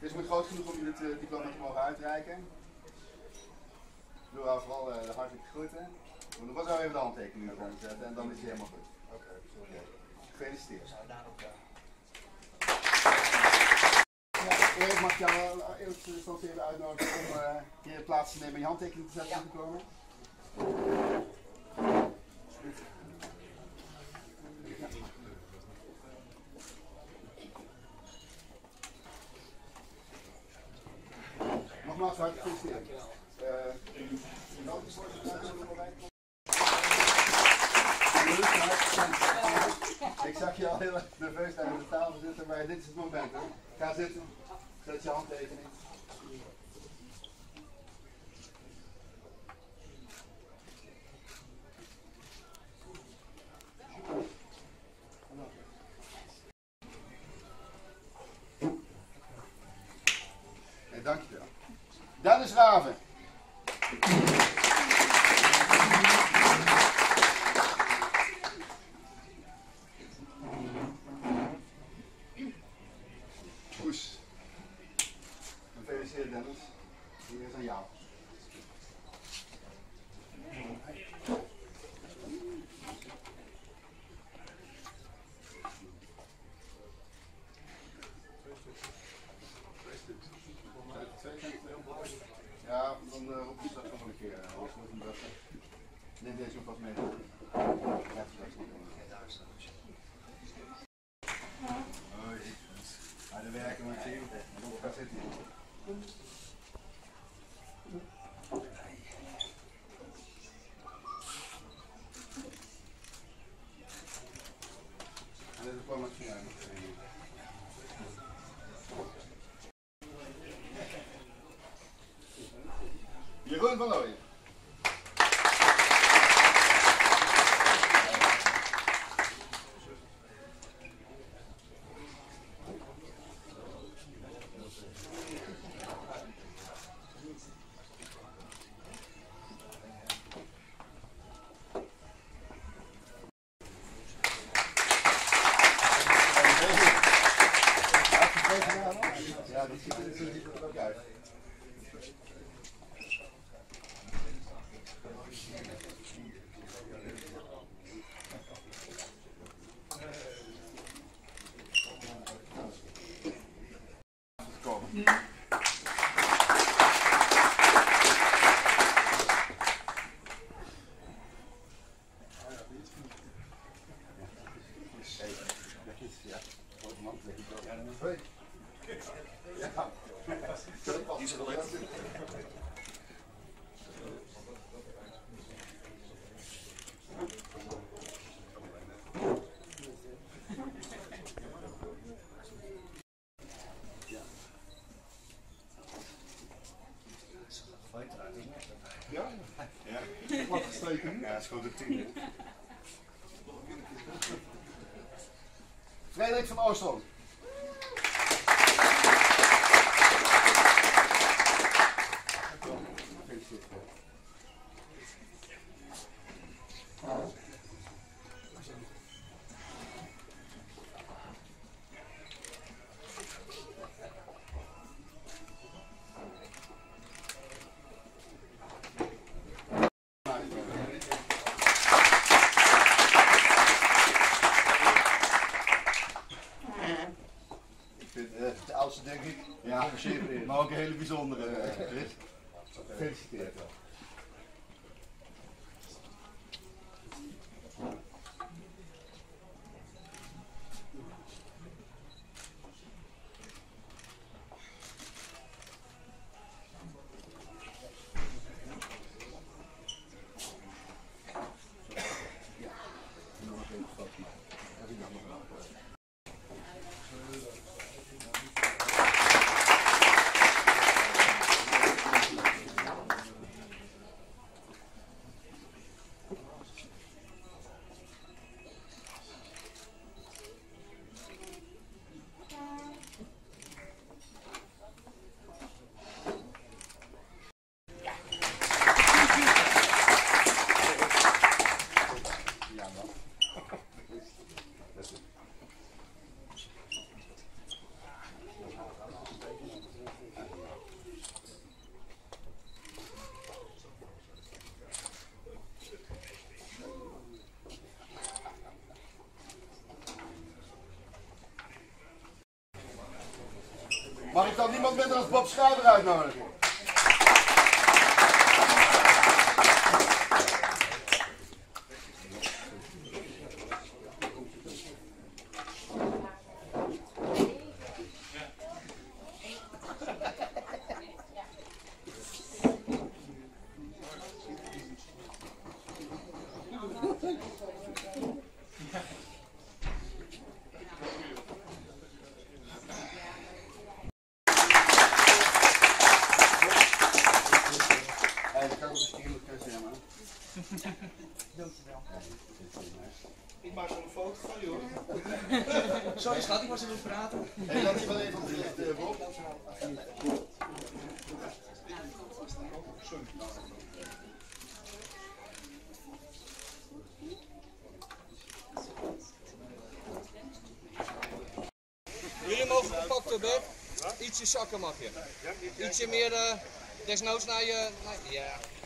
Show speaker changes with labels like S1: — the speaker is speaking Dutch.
S1: Het is groot genoeg om je het diploma te mogen uitreiken. Ik doe jou vooral de hartelijke groeten. We nog wel zo even de handtekening eronder zetten en dan is hij helemaal goed. Oké. Gefeliciteerd. Ja, Erik, mag ik jou in eerste instantie even uitnodigen om je plaats te nemen en je handtekening te zetten op het diploma? Nogmaals, hartelijk gefeliciteerd. Ik zag je al heel erg nerveus naar de tafel zitten, maar dit is het moment. Hè. Ga zitten, zet je handtekening. En dankjewel. Dennis Raven. Poes. Gefeliciteerd Dennis. Hier is aan jou. Ja, dan roep je straks nog een keer. Neem deze nog wat mee. Ja, straks nog de werken maar zien. Ga zitten. En dit kwam het van jou. Jeroen van Looyen. Ja, dat ziet er ook uit. Die is er wel uit. Ja? Ja. Wat gestreken? Ja, het is gewoon de 10. Frederik van Oostrom. De oudste denk ik, ja, maar ook een hele bijzondere. Gefeliciteerd. Mag ik dan niemand minder als Bob Schrijver uitnodigen?
S2: Ik maak gewoon een foto van je hoor. Sorry schat, ik was even aan het praten.
S1: En dan wel even op de licht, Bob.
S2: Sorry. Jullie mogen gepakt worden, Bert. Ietsje zakken mag je. Ietsje meer desnoods naar je... ja.